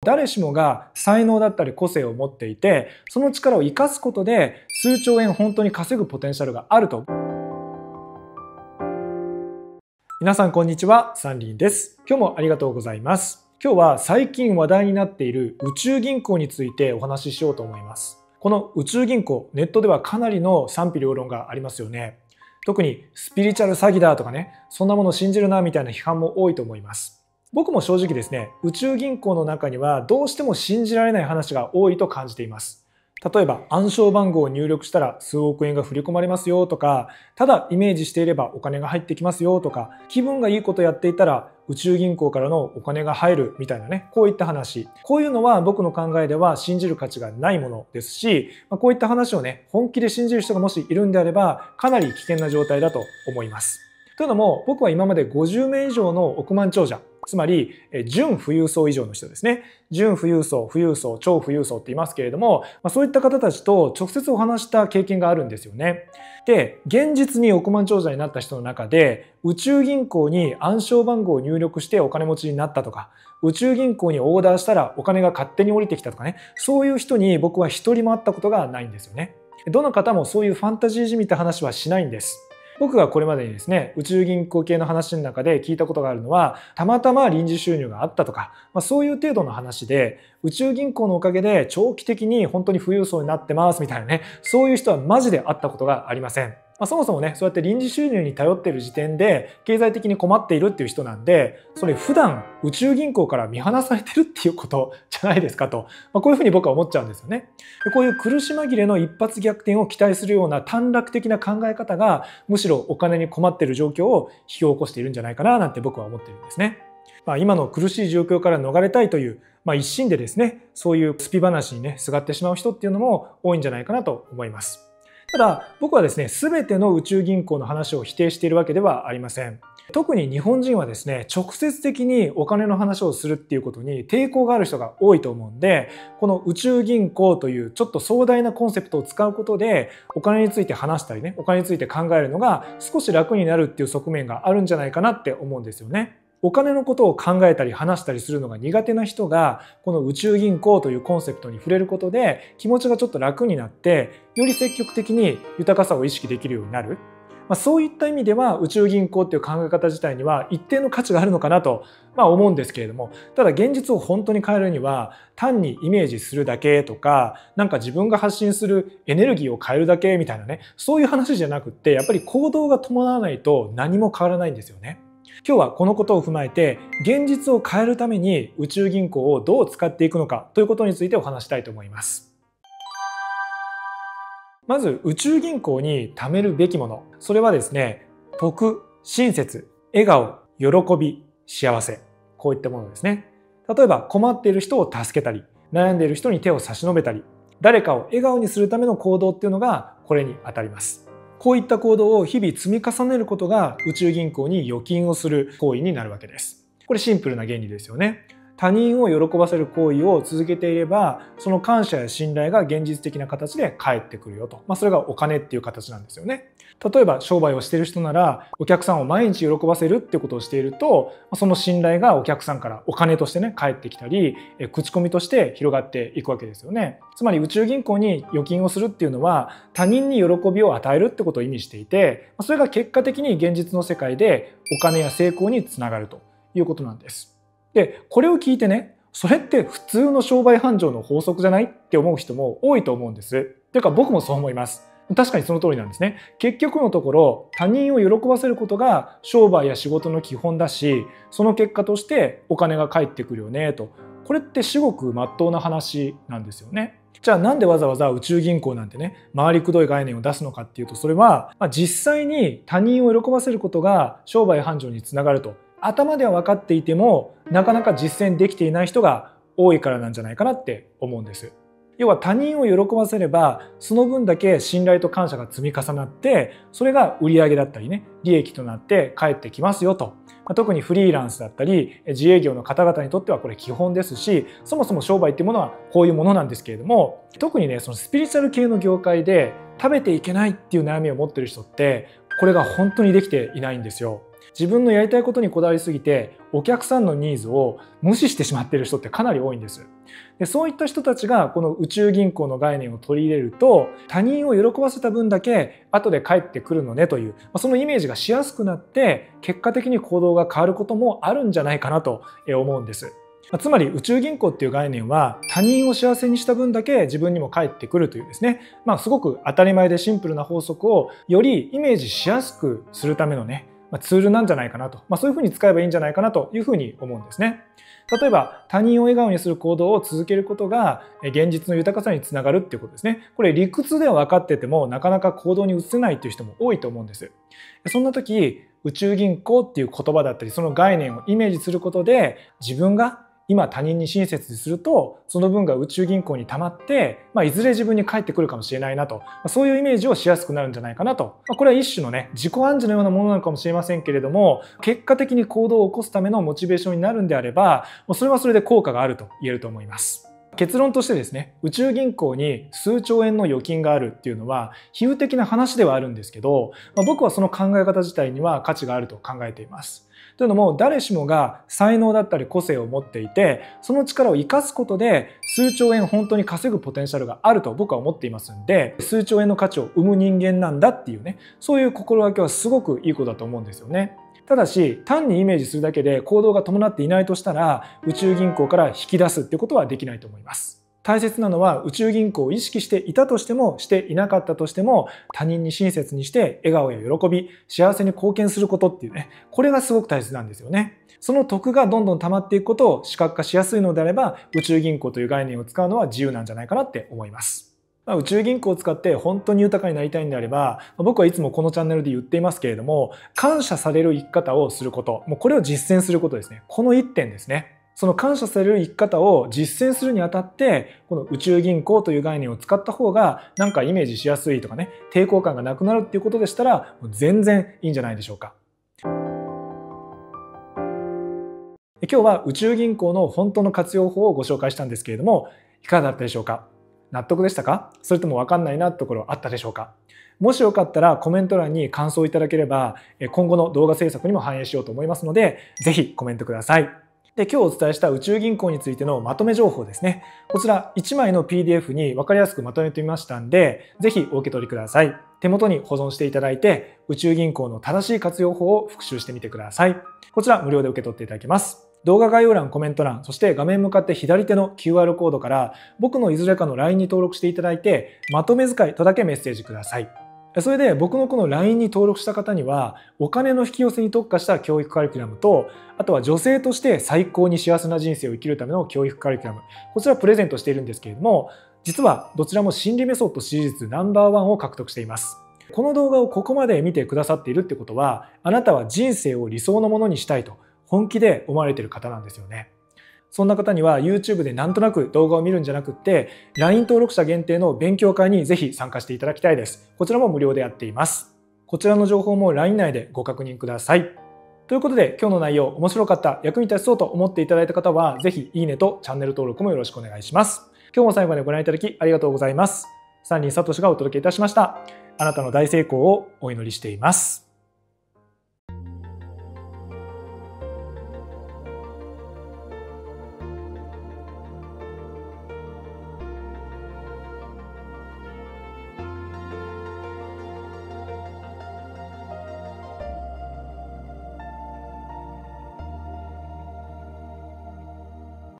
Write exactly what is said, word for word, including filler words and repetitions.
誰しもが才能だったり個性を持っていて、その力を生かすことで数兆円本当に稼ぐポテンシャルがあると。皆さんこんにちは、サンリンです。今日もありがとうございます。今日は最近話題になっている宇宙銀行についてお話ししようと思います。この宇宙銀行、ネットではかなりの賛否両論がありますよね。特にスピリチュアル詐欺だとかね、そんなもの信じるなみたいな批判も多いと思います。僕も正直ですね、宇宙銀行の中にはどうしても信じられない話が多いと感じています。例えば暗証番号を入力したら数億円が振り込まれますよとか、ただイメージしていればお金が入ってきますよとか、気分がいいことやっていたら宇宙銀行からのお金が入るみたいなね、こういった話。こういうのは僕の考えでは信じる価値がないものですし、こういった話をね、本気で信じる人がもしいるんであれば、かなり危険な状態だと思います。というのも、僕は今までごじゅうめい以上の億万長者、つまり準富裕層以上の人ですね。準富裕層、富裕層、超富裕層って言いますけれども、まあ、そういった方たちと直接お話した経験があるんですよね。で、現実に億万長者になった人の中で、宇宙銀行に暗証番号を入力してお金持ちになったとか、宇宙銀行にオーダーしたらお金が勝手に降りてきたとかね、そういう人に僕は一人も会ったことがないんですよね。どの方もそういうファンタジーじみた話はしないんです。僕がこれまでにですね、宇宙銀行系の話の中で聞いたことがあるのは、たまたま臨時収入があったとか、まあ、そういう程度の話で、宇宙銀行のおかげで長期的に本当に富裕層になってますみたいなね、そういう人はマジで会ったことがありません。まあ、そもそもね、そうやって臨時収入に頼っている時点で経済的に困っているっていう人なんで、それ普段宇宙銀行から見放されてるっていうことじゃないですかと、まあ、こういうふうに僕は思っちゃうんですよね。こういう苦し紛れの一発逆転を期待するような短絡的な考え方が、むしろお金に困っている状況を引き起こしているんじゃないかななんて僕は思っているんですね。まあ、今の苦しい状況から逃れたいという、まあ、一心でですね、そういうスピ話にね、すがってしまう人っていうのも多いんじゃないかなと思います。ただ僕はですね、全ての宇宙銀行の話を否定しているわけではありません。特に日本人はですね、直接的にお金の話をするっていうことに抵抗がある人が多いと思うんで、この宇宙銀行というちょっと壮大なコンセプトを使うことで、お金について話したりね、お金について考えるのが少し楽になるっていう側面があるんじゃないかなって思うんですよね。お金のことを考えたり話したりするのが苦手な人が、この宇宙銀行というコンセプトに触れることで気持ちがちょっと楽になって、より積極的に豊かさを意識できるようになる。まあ、そういった意味では宇宙銀行っていう考え方自体には一定の価値があるのかなと、まあ、思うんですけれども、ただ現実を本当に変えるには単にイメージするだけとか、なんか自分が発信するエネルギーを変えるだけみたいなね、そういう話じゃなくって、やっぱり行動が伴わないと何も変わらないんですよね。今日はこのことを踏まえて、現実を変えるために宇宙銀行をどう使っていくのかということについてお話したいと思います。まず宇宙銀行に貯めるべきもの、それはですね、徳、親切、笑顔、喜び、幸せ、こういったものですね。例えば困っている人を助けたり、悩んでいる人に手を差し伸べたり、誰かを笑顔にするための行動っていうのがこれに当たります。こういった行動を日々積み重ねることが宇宙銀行に預金をする行為になるわけです。これシンプルな原理ですよね。他人を喜ばせる行為を続けていれば、その感謝や信頼が現実的な形で返ってくるよと。まあ、それがお金っていう形なんですよね。例えば商売をしている人なら、お客さんを毎日喜ばせるってことをしていると、その信頼がお客さんからお金としてね、返ってきたり、口コミとして広がっていくわけですよね。つまり宇宙銀行に預金をするっていうのは、他人に喜びを与えるってことを意味していて、それが結果的に現実の世界でお金や成功につながるということなんです。で、これを聞いてね、それって普通の商売繁盛の法則じゃないって思う人も多いと思うんです。というか僕もそう思います。確かにその通りなんですね。結局のところ、他人を喜ばせることが商売や仕事の基本だし、その結果としてお金が返ってくるよねと。これって至極真っ当な話なんですよね。じゃあなんでわざわざ宇宙銀行なんてね、回りくどい概念を出すのかっていうと、それは、まあ、実際に他人を喜ばせることが商売繁盛につながると。頭では分かっていてもなかなか実践できていない人が多いからなんじゃないかなって思うんです。要は他人を喜ばせればその分だけ信頼と感謝が積み重なって、それが売上だったりね、利益となって返ってきますよと。特にフリーランスだったり自営業の方々にとってはこれ基本ですし、そもそも商売っていうものはこういうものなんですけれども、特にね、そのスピリチュアル系の業界で食べていけないっていう悩みを持ってる人って、これが本当にできていないんですよ。 自分のやりたいことにこだわりすぎてお客さんのニーズを無視してしまっている人ってかなり多いんです。でそういった人たちがこの宇宙銀行の概念を取り入れると、他人を喜ばせた分だけ後で返ってくるのねという、そのイメージがしやすくなって結果的に行動が変わることもあるんじゃないかなと思うんです。つまり宇宙銀行っていう概念は、他人を幸せにした分だけ自分にも返ってくるというですね、まあすごく当たり前でシンプルな法則をよりイメージしやすくするためのね、ツールなんじゃないかなと、まあ、そういうふうに使えばいいんじゃないかなというふうに思うんですね。例えば他人を笑顔にする行動を続けることが現実の豊かさにつながるっていうことですね。これ理屈では分かっててもなかなか行動に移せないという人も多いと思うんです。そんな時、宇宙銀行っていう言葉だったりその概念をイメージすることで、自分が今他人に親切にするとその分が宇宙銀行に溜まって、まあ、いずれ自分に返ってくるかもしれないなと、そういうイメージをしやすくなるんじゃないかなと。これは一種のね自己暗示のようなものなのかもしれませんけれども、結果的に行動を起こすためのモチベーションになるんであれば、それはそれで効果があると言えると思います。結論としてですね、宇宙銀行に数兆円の預金があるっていうのは比喩的な話ではあるんですけど、まあ、僕はその考え方自体には価値があると考えています。というのも、誰しもが才能だったり個性を持っていて、その力を生かすことで数兆円本当に稼ぐポテンシャルがあると僕は思っていますんで、数兆円の価値を生む人間なんだっていうね、そういう心がけはすごくいいことだと思うんですよね。ただし、単にイメージするだけで行動が伴っていないとしたら、宇宙銀行から引き出すっていうことはできないと思います。大切なのは、宇宙銀行を意識していたとしてもしていなかったとしても、他人に親切にして笑顔や喜び、幸せに貢献することっていうね、これがすごく大切なんですよね。その得がどんどん溜まっていくことを視覚化しやすいのであれば、宇宙銀行という概念を使うのは自由なんじゃないかなって思います。まあ、宇宙銀行を使って本当に豊かになりたいんであれば、僕はいつもこのチャンネルで言っていますけれども、感謝される生き方をすること、もうこれを実践することですね。この一点ですね。その感謝される生き方を実践するにあたって、この宇宙銀行という概念を使った方がなんかイメージしやすいとかね、抵抗感がなくなるっていうことでしたら、もう全然いいんじゃないでしょうか。今日は宇宙銀行の本当の活用法をご紹介したんですけれども、いかがだったでしょうか。納得でしたか？それとも分かんないなってところあったでしょうか？もしよかったらコメント欄に感想をいただければ、今後の動画制作にも反映しようと思いますので、ぜひコメントください。で、今日お伝えした宇宙銀行についてのまとめ情報ですね。こちらいちまいの ピーディーエフ に分かりやすくまとめてみましたんで、ぜひお受け取りください。手元に保存していただいて、宇宙銀行の正しい活用法を復習してみてください。こちら無料で受け取っていただけます。動画概要欄、コメント欄、そして画面向かって左手の キューアール コードから僕のいずれかの ライン に登録していただいて、まとめ使いとだけメッセージください。それで僕のこの ライン に登録した方には、お金の引き寄せに特化した教育カリキュラムと、あとは女性として最高に幸せな人生を生きるための教育カリキュラム、こちらプレゼントしているんですけれども、実はどちらも心理メソッド支持率ナンバーワンを獲得しています。この動画をここまで見てくださっているってことは、あなたは人生を理想のものにしたいと本気で思われている方なんですよね。そんな方には YouTube でなんとなく動画を見るんじゃなくって、ライン 登録者限定の勉強会にぜひ参加していただきたいです。こちらも無料でやっています。こちらの情報も ライン 内でご確認ください。ということで、今日の内容面白かった、役に立ちそうと思っていただいた方は、ぜひいいねとチャンネル登録もよろしくお願いします。今日も最後までご覧いただきありがとうございます。サンリンサトシがお届けいたしました。あなたの大成功をお祈りしています。